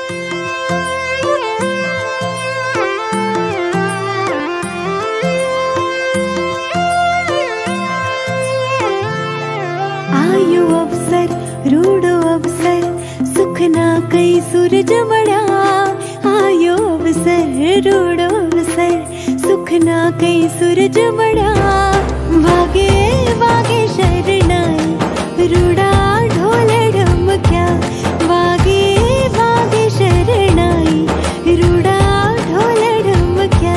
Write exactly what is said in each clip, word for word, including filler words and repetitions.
आयो अवसर रूड़ो अवसर सुख ना कई सूरज बड़ा। आयो अवसर रूड़ो अवसर सुख ना कई सूरज बड़ा। भागे भागे शरणाई रूड़ा ढोल ढमक्या। भागे भागे शरणाई रूड़ा ढोल ढमक्या।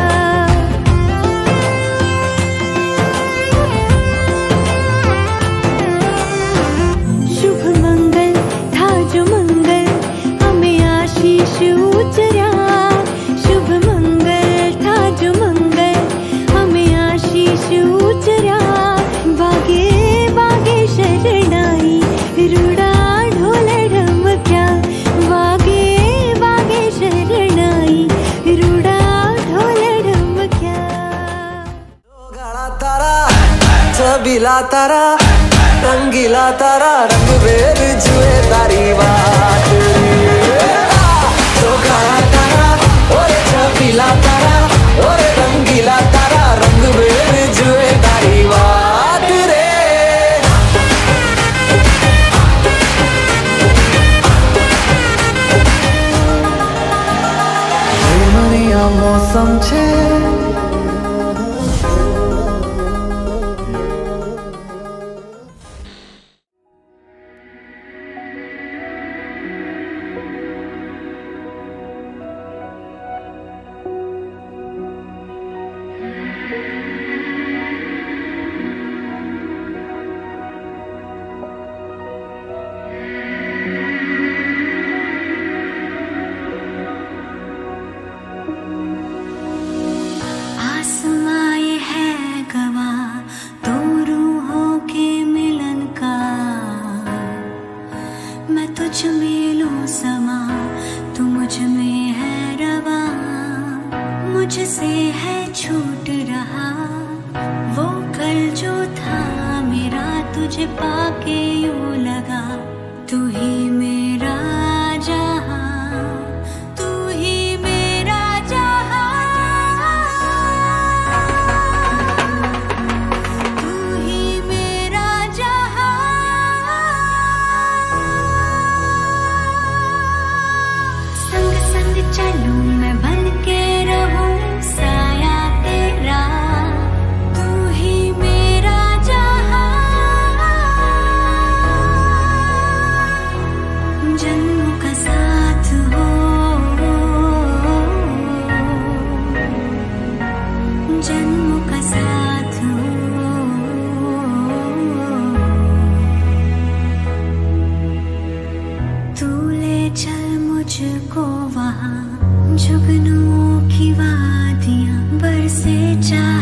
शुभ मंगल था जो मंगल हमें आशीष उचरा। शुभ मंगल था जो मंगल हमें आशीष उचरा। बागे बागे शरणाई रूड़ा ढोल ढमक्या। बागे बागे शरणाई रूड़ा ढोल ढमक्या। गाड़ा तारा छबीला तारा रंगीला तारा रंग बेर जुए तारी बात। तो गाड़ा तारा ओरे छबीला तारा ओरे रंगीला तारा रंग बेर जुए तारी बात रे। मरिया मौसम छे तुझ में लूं समा तू मुझ में है रवा। मुझसे है छूट रहा वो कल जो था मेरा। तुझे पाके यूं लगा तू ही मेरा जहां। तू ही मेरा जहां। तू ही मेरा जहां। संग संग चलूं मैं बन के रहूं साया तेरा। तू ही मेरा जहां। जन्म का साथ हो जन्म का साथ हो। तू ले चल मुझको वहाँ जुगनू की वादियाँ बरसे जा।